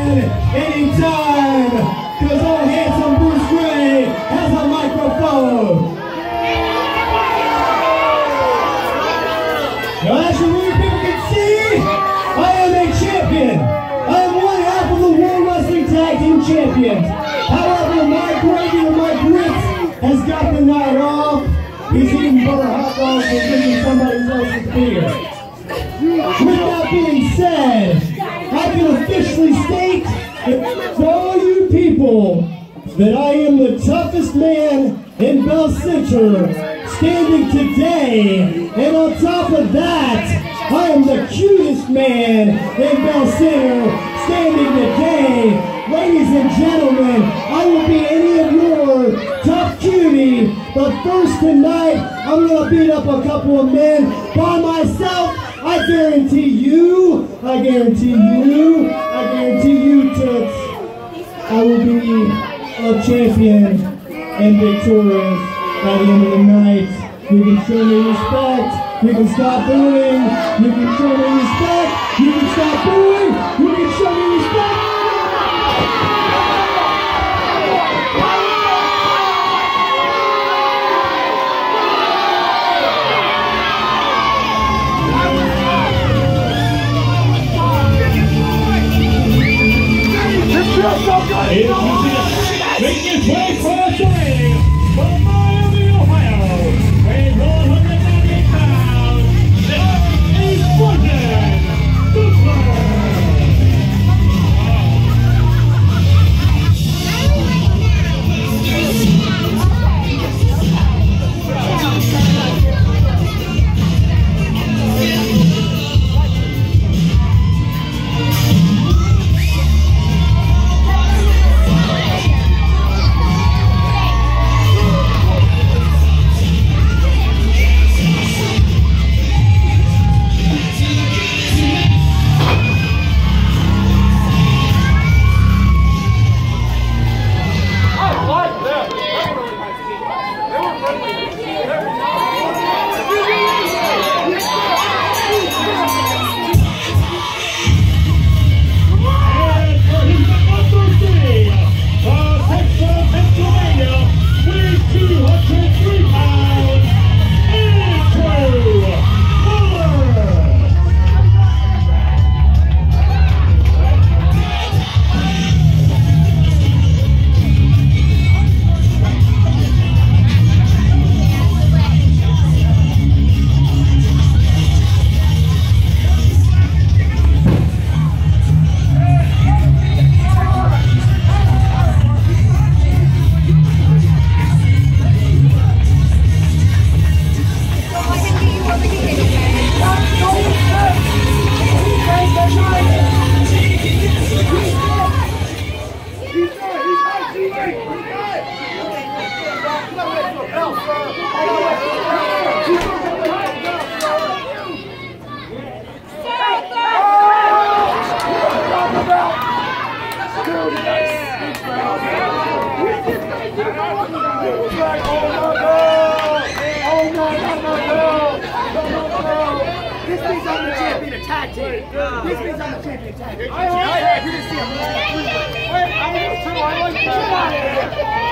on anytime, because old handsome Bruce Gray has a microphone. Now, as you people can see, I am a champion. I am one half of the World Wrestling Tag Team Champions. However, my grits has got the night off. He's eating butter hot dogs and drinking somebody else's beer. With that being said, I can officially state to all you people that I am the toughest man in Bell Center standing today, and on top of that, I am the cutest man in Bell Center standing today. Ladies and gentlemen, I will be any of your tough cutie, but first tonight, I'm going to beat up a couple of men by myself. I guarantee you, toots, I will be a champion and victorious by the end of the night. You can show me respect, you can stop booing, you can show me respect, you can stop booing, you can show me respect. Making his way across the ring from Miami, Ohio, weighing 198 pounds, this is Frozen Super. This means I'm the champion of tag team. This means I'm the champion of tag team. You're gonna see him. Wait, I'm gonna go too. I like that.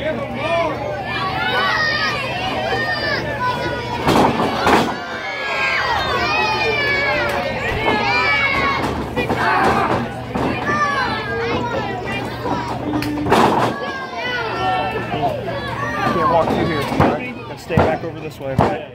Can't walk through here, right? Gotta stay back over this way, right?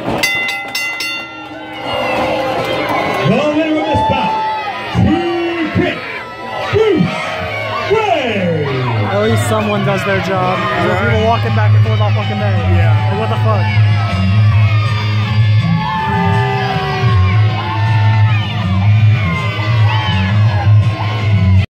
The winner of this bout, T-Pick, Bruce Ray. At least someone does their job. People walking back and forth all fucking day. Yeah. Like, what the fuck?